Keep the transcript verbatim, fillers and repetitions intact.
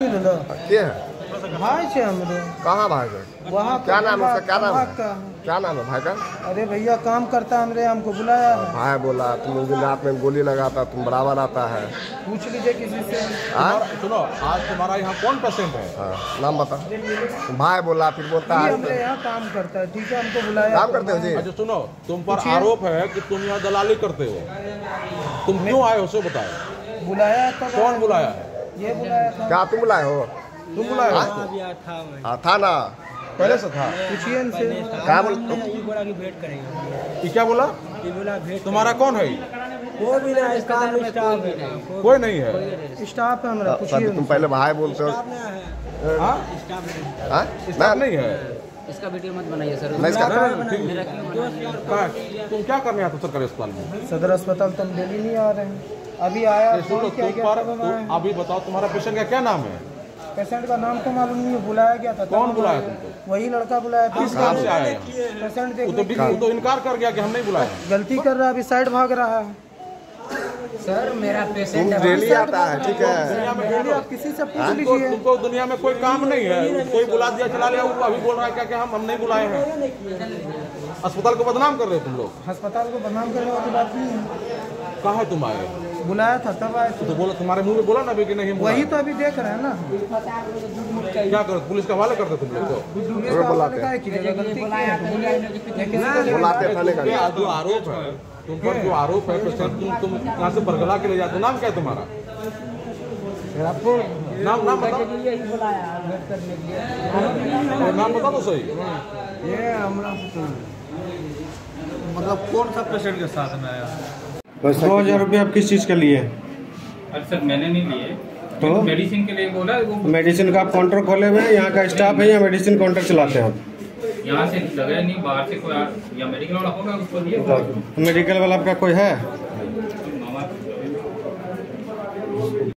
के है भाई से हमरे। कहाँ भाई का? वहाँ क्या नाम है उसका? क्या नाम है? का। क्या नाम है भाई का? अरे भैया काम करता हमरे, हमको बुलाया है। भाई बोला तुम उस दिन रात में गोली लगाता, तुम बराबर आता है। पूछ लीजिए किसी से। सुनो, आज तुम्हारा यहाँ कौन पेशेंट है? हाँ, नाम बता। भाई बोला फिर बोलता है हमरे यहाँ काम करता है, ठीक है, हमको बुलाया। काम करते हो जी? अच्छा सुनो, तुम पर आरोप है कि तुम यहाँ दलाली करते हो। तुम क्यों आए हो उसे बताओ। बुलाया था। कौन बुलाया? ये बुलाया था। क्या तुम बुलाए हो? तुम बुलाया? हाँ था ना, पहले से था। पूछिए इनसे। क्या बोल? ये क्या बोला? तुम्हारा कौन है? वो भी नहीं, स्टाफ है। कोई नहीं है, स्टाफ है हमारा। पूछिए तुम पहले भाई बोलते हो। स्टाफ नहीं है। इसका वीडियो मत बनाइए सर। मैं इसका तुम क्या करने आते सरकारी अस्पताल में? सदर अस्पताल तुम डेली नहीं आ रहे हैं। अभी आया तुम पर अभी बताओ तुम्हारा पेशेंट का क्या नाम है? पेशेंट का नाम तो मालूम नहीं है, बुलाया गया था। कौन बुलाया तुमको? वही लड़का बुलाया था। किस काम से आया? पेशेंट वो तो, देखने तो इनकार कर गया कि हम नहीं बुलाए। गलती कर रहा है, अभी साइड भाग रहा है। सर मेरा पेशेंट तुम डेली आता है, ठीक है। दुनिया में आप किसी से पूछ तुमको, लीजिए। तुमको दुनिया में कोई काम नहीं है, कोई बुला दिया चला लिया। वो अभी बोल रहा है क्या कि हम हम नहीं बुलाए हैं। अस्पताल को बदनाम कर रहे हो तुम लोग। अस्पताल को बदनाम करने वाली बात नहीं है। कहाँ है तुम आए? बुलाया था तब आए थे। तो बोला, तुम्हारे मुंह में बोला ना कि नहीं हम वही तो अभी देख रहे हैं ना। क्या कर पुलिस का हवाले करते तुम लोग को? बुलाते बुलाते थाने का। जो आरोप है तुम पर, जो आरोप है पेशेंट तुम तुम यहाँ से बरगला के ले जाते। नाम क्या है तुम्हारा? नाम नाम बताओ। नाम बता दो सही। ये हमरा मतलब कौन सा पेशेंट के साथ में आया? दो हजार रुपये आप किस चीज़ के लिए? अरे सर मैंने नहीं लिए, तो मेडिसिन के लिए बोला। वो मेडिसिन का आप काउंटर खोले हुए हैं? यहाँ का स्टाफ है या मेडिसिन काउंटर चलाते हैं आप? यहाँ से लगे नहीं, बाहर से कोई या मेडिकल वाला होगा उसको लिए। मेडिकल वाला आपका कोई है?